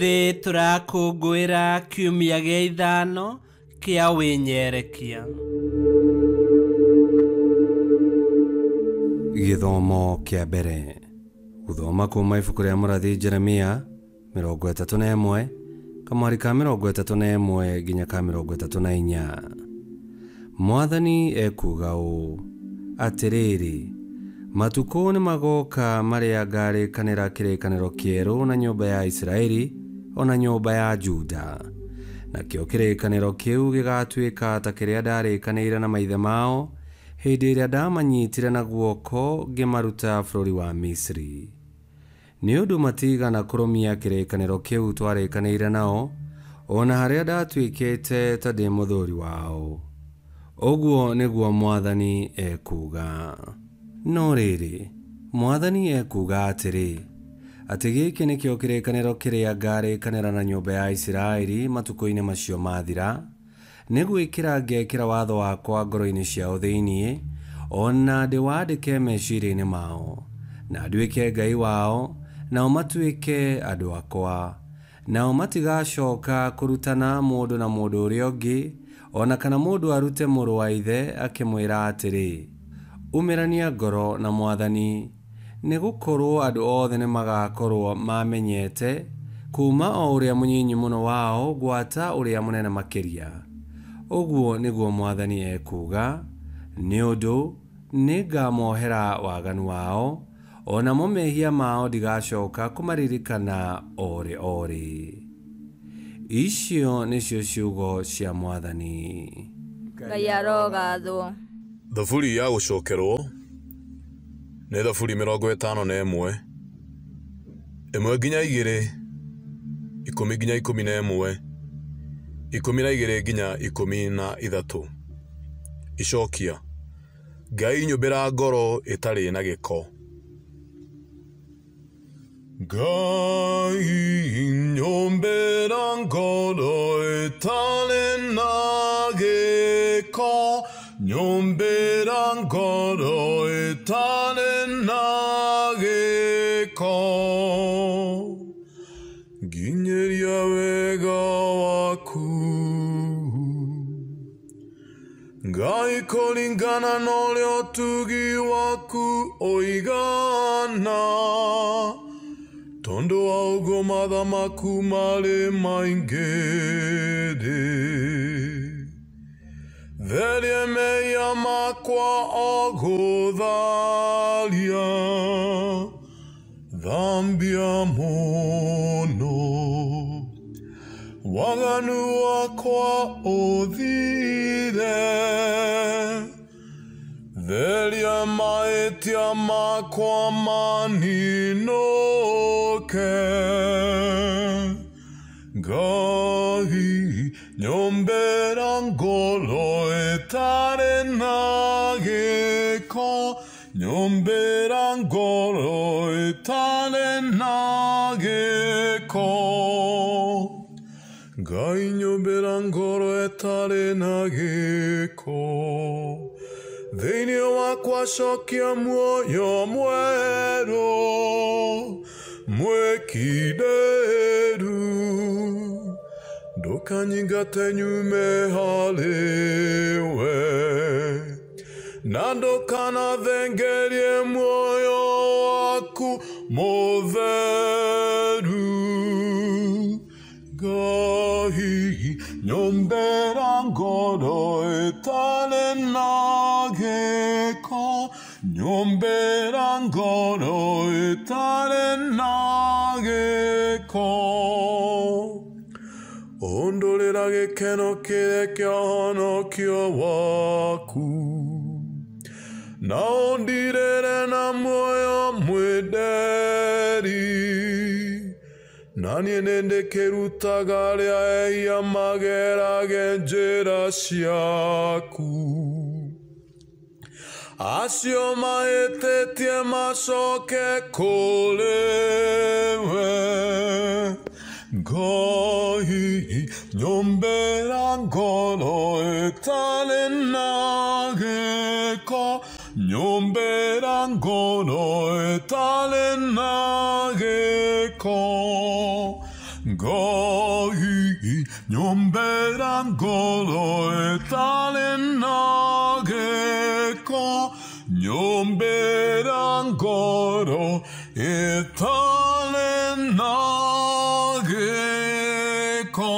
Ũmũthĩ tũrakũngũĩra kiumia gĩa ithano kĩa wĩnyerekia. Gĩthomo kĩa mbere. Gũthoma kuuma ibuku rĩa mũrathi Jeremia 31 kamwari ka 31 nginya ka 34. Mwathani ekuga ũũ atĩrĩrĩ: matukũ nĩ magoka marĩa ngarĩkanĩra kĩrĩkanĩro kĩerũ na nyũmba ya Isiraeli ona nyũmba ya Juda. Nakĩo kĩrĩkanĩro kĩu gĩgatuĩka ta kĩrĩa ndarĩkanĩire na maithe mao hĩndĩ ĩrĩa ndamanyitire na guoko ngĩmaruta bũrũri wa Misiri. Nĩ ũndũ matigana kũrũmia kĩrĩkanĩro kĩu twarĩkanĩire nao, ona harĩa ndatuĩkĩte ta ndĩ mũthũri wao. Ũguo nĩguo Mwathani ekuga. No rĩrĩ, Mwathani ekuga atĩrĩ, atĩ gĩkĩ nĩkĩo kĩrĩkanĩro kĩrĩa ngarĩkanĩra na nyũmba ya Isiraeli matukũ-inĩ macio mathira, nĩ gwĩkĩra ngekĩra watho wakwa ngoro-inĩ ciao thĩiniĩ, ona ndĩwandĩke meciria-inĩ mao, na nduĩke Ngai wao, nao matuĩke andũ akwa. Nao matigacoka kũrutana mũndũ na mũndũ ũrĩa ũngĩ, ona kana mũndũ arute mũrũ wa ithe akĩmwĩra atĩrĩ, umĩrania ngoro na Mwathani, nĩ gũkorwo andũ othe nĩ magakorwo mamenyete, kuma o ũrĩa mũnyinyi mũno wao gwata ũrĩa mũnene makĩria. Ũguo nĩguo Mwathani ekuga, nĩ ũndũ nĩ ngamohera waganu wao, ona mo mehia mao ndigacoka kũmaririkana orĩ. Icio nĩcio ciugo cia Mwathani. Ngai arogathwo. Thaburi ya gũcokerwo nĩ thaburi 51 1 nginya 2, 10 nginya 11, 12 nginya 13. Icokia: Ngai nyũmbĩra ngoro ĩtarĩ na gĩko. Ngai nyũmbĩra ngoro ĩtarĩ na gĩko, nyũmbĩra ngoro ĩtarĩ na gĩko. Nginyĩria wega waku, Ngai kũringana na ũrĩa ũtugi waku ũigana, tondũ wa ũguo matha maku marĩ maingĩ thĩ. Theria mehia makwa o gũtharia, thambia mũno. Waganu wakwa ũthire, theria mahĩtia makwa maninũke. Ngai nyũmbĩra ngoro ĩtarĩ na gĩko, nyũmbĩra ngoro ĩtarĩ na gĩko. Ngai nyũmbĩra ngoro ĩtarĩ na gĩko. Thĩinĩ wakwa cokia muoyo mwerũ, mwĩkindĩru. Ndũkanyingate nyume harĩwe, na ndũkanathengerie muoyo waku mũtheru. Ngai nyũmbĩra ngoro ĩtarĩ na gĩko, nyũmbĩra ngoro ĩtarĩ na gĩko. Ũndũrĩra gĩkeno kĩrĩa kĩa ũhonokio waku, na ũndirĩre na muoyo mwĩnderi. Na niĩ nĩndĩkĩrutaga arĩa ehia magerage njĩra ciaku. Acio mahĩtĩtie macoke kũrĩ we. Ngai nyũmbĩra ngoro ĩtarĩ na gĩko, nyũmbĩra ngoro ĩtarĩ na gĩko. Ngai nyombera ngoro etale nageko, nyombera ngoro etale nageko.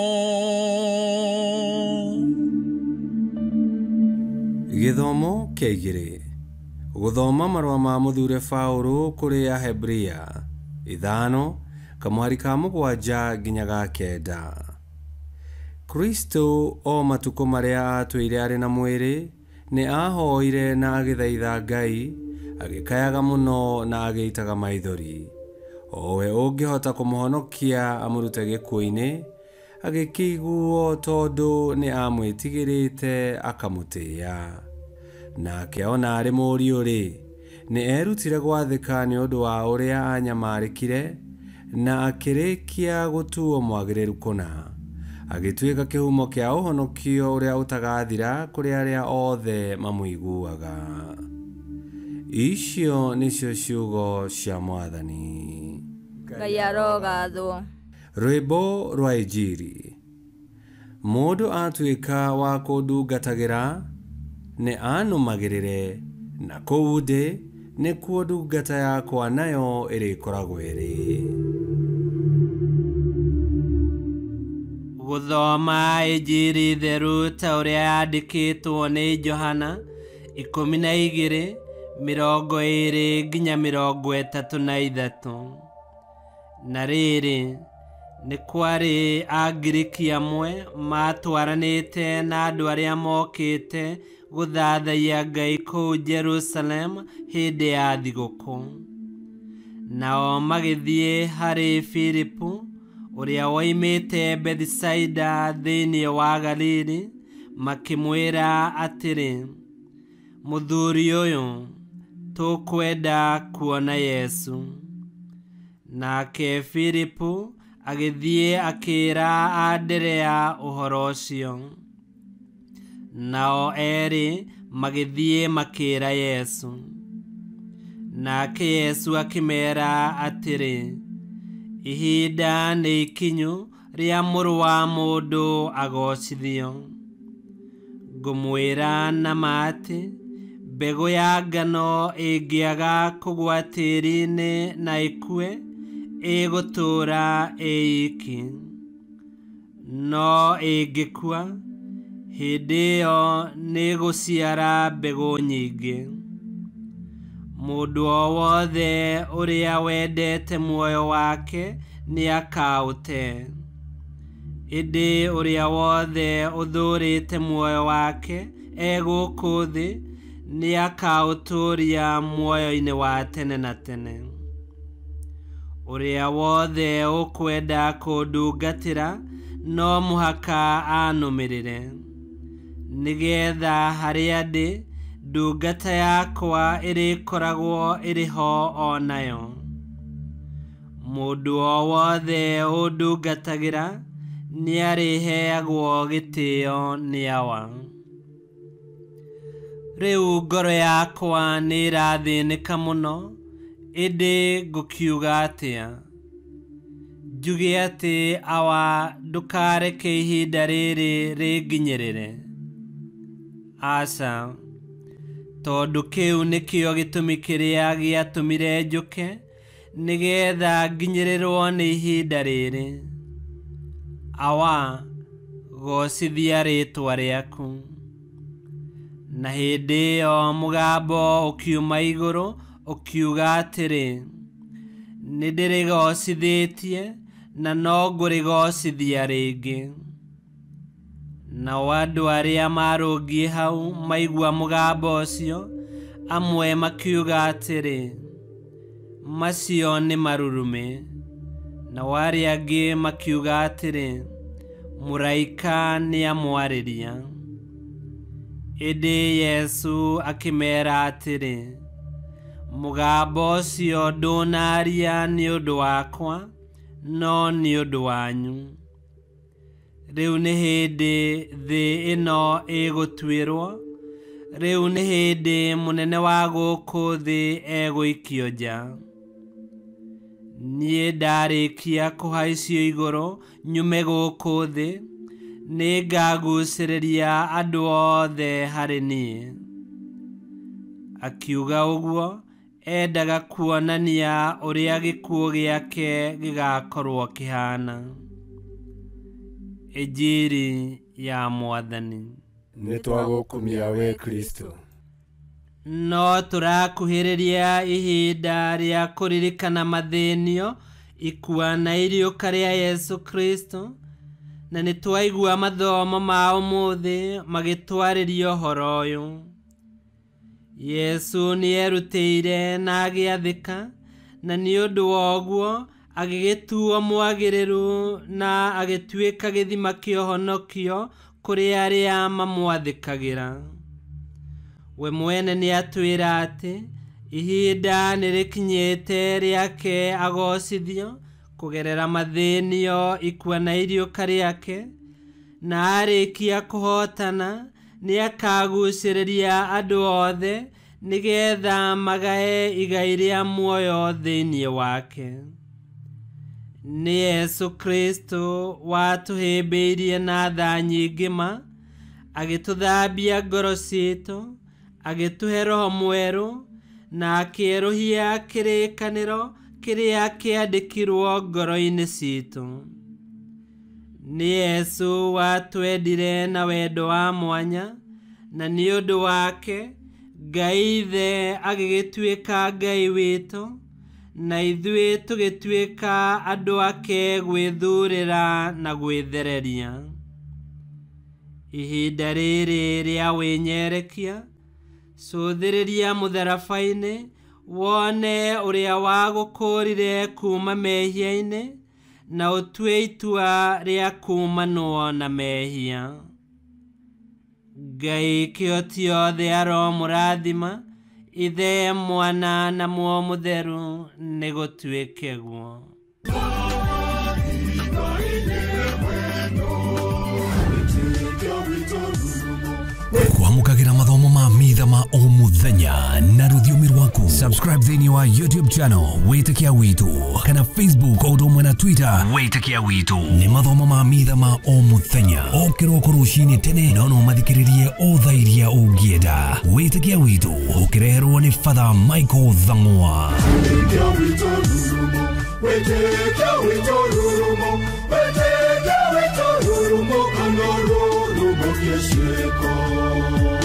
Githomo kia igiri. Guthoma marua ma muthure Paulo kuri Ahebria 5 kamwari ka 7 nginya ga 9. Kristo o matuko maria atwire ari na mwiri ni ahoire na agithaitha Ngai agikayaga muno na ageitaga maithori owe ungihota kumuhonokia amurute gikuini agikiguo tondu ni amwitigirite akamutia. Nake ona ari muriuri ni erutire gwathika ni undu wa uria anyamarikire na akirikia gutuo mwagiriru kuna agituika kihumo kia uhonokio uria utagathira kuri aria othe mamuiguaga. Icio nicio ciugo cia Mwathani. Ngai arogathwo. Rwimbo rwa Injiri. Mundu atuika wa kundungatagira ni anumagirire na kuu thi ni kuo ndungata yakwa nayo irikoragwo iri. Guthoma Injiri theru ta uria yandikitwo ni Johana 12:20 nginya 33. Na riri ni kwari Agiriki amwe matwaranite na andu aria mokite guthathaia Ngai kuu Jerusalem hindi ya thiguku. Nao magithie hari Filipu uria waimite Bethisaida thiini wa Galili, makimwira atiri, muthuri uyu tukwenda kuona Yesu. Nake Filipu agithie akira Anderea uhoro ucio. Nao eri magithie makira Yesu. Nake Yesu akimera atiri, ihinda ni ikinyu ria Mũrũ wa Mũndũ agocithio. Ngũmwĩra na mati, mbegũ ya ngano ĩngĩaga kũgwa tĩĩri-inĩ na ĩkue, ĩgũtũũra ĩiki. No ĩngĩkua, hĩndĩ ĩyo nĩ gũciara mbegũ nyingĩ. Mũndũ o wothe ũrĩa wendete muoyo wake nĩ akaũte. Ĩndĩ ũrĩa wothe ũthũrĩte muoyo wake gũkũ thĩ nĩ akaũtũũria muoyo-inĩ wa tene na tene. Ũrĩa wothe ũkwenda kũndungatĩra no mũhaka anũmĩrĩre, nĩgetha harĩa ndĩ ndungata yakwa ĩrĩkoragwo ĩrĩ ho o nayo. Mũndũ o wothe ũndungatagĩra nĩ arĩheagwo gĩtĩo nĩ awa. Rĩu ngoro yakwa nĩ ĩrathĩnĩka mũno, ĩndĩ ngũkiuga atĩa? Njuge atĩ awa ndũkareke ihinda rĩrĩ rĩnginyĩrĩre? Aca, tondu kĩu nĩkĩo gĩtũmi kĩrĩa gĩatũmire njũke, nĩgetha nginyĩrĩrwo nĩ ihinda rĩrĩ. Awa, gocithia rĩtwa rĩaku. Na hĩndĩ ĩyo mũgambo ũkiuma igũrũ ũkiuga atĩrĩ, nĩndĩrĩgocithĩtie na no ngũrĩgocithia rĩngĩ. Nao andũ arĩa marũngiĩ hau maigua mũgambo ũcio, amwe makiuga atĩrĩ, macio nĩ marurumĩ. Nao arĩa angĩ makiuga atĩrĩ, mũraika nĩ amwarĩria. Ĩndĩ Yesu akĩmera atĩrĩ, mũgambo ũcio ndũnaria nĩ ũndũ wakwa, no nĩ ũndũ wanyu. Rĩu nĩ hĩndĩ thĩ ĩno ĩgũtuĩrwo, rĩu nĩ hĩndĩ mũnene wa gũkũ thĩ egũikio nja. niĩ ndarĩkia kũhaicio igũrũ nyume gũkũ thĩ, nĩ ngagucĩrĩria andũ othe harĩ niĩ. Akiuga ũguo, endaga kuonania ũrĩa gĩkuũ gĩake gĩgakorwo kĩhana. Injiri ya Mwathani. Nĩtwagũkumia we Kristo. No tũrakuhĩrĩria ihinda rĩa kũririkana mathĩnio, ikua na iriũka rĩa Yesu Kristo, na nĩtwaigua mathomo ma ũmũthĩ magĩtwarĩria ũhoro ũyũ. Yesu nĩerutĩire na agĩathĩka, na nĩ ũndũ wa ũguo agĩgĩtuo mwagĩrĩru na agĩtuĩka gĩthima kĩa ũhonokio kũrĩ arĩa mamwathĩkagĩra. We mwene nĩatwĩra atĩ ihinda nĩrĩkinyĩte rĩake agocithio kũgerera mathĩnio, ikua na iriũka rĩake, na arĩkia kũhotana nĩakagucĩrĩria andũ othe nĩgetha magae igai rĩa muoyo thĩinĩ wake. Nĩ Yesu Kristo watũhĩmbĩirie na tha nyingĩ ma, agĩtũthambia ngoro citũ, agĩtũhe Roho mwerũ, na akĩerũhia kĩrĩkanĩro kĩrĩa kĩandĩkirwo ngoro-inĩ citũ. Nĩ Yesu watwendire na wendo wa mwanya, na nĩ ũndũ wake Ngai Ithe agĩgĩtuĩka Ngai witũ, na ithuĩ tũgĩtuĩka andũ ake gwĩthurĩra na gwĩthereria. Ihinda rĩrĩ rĩa wĩnyerekia, cũthĩrĩria mũtharaba-inĩ wone ũrĩa wagũkũrire kuma mehia-inĩ, na ũtue itua rĩa kumanwo na mehia. Ngai kĩhoti othe aromũrathima, Ithe, Mwana na Muoyo Mũtheru, nĩgũtuĩke guo. Kwamũkagĩra mathomo ma mitha ma o mũthenya na rũthiomi rwaku. Subscribe thĩinĩ wa YouTube channel Wĩtĩkia Witũ, kana Facebook o ũndũ ũmwe na Twitter Wĩtĩkia Witũ. Nĩ mathomo ma mitha ma o mũthenya, o kĩroko rũcinĩ tene, no mathikĩrĩrie o thaa iria ũngĩenda. Wĩtĩkia Witũ ũkĩreherwo nĩ Father Michael Thang'wa. Wĩtĩkia Witũ rurumo, Wĩtĩkia Witũ rurumo, Wĩtĩkia Witũ rurumo, kana rurumo kĩciĩko.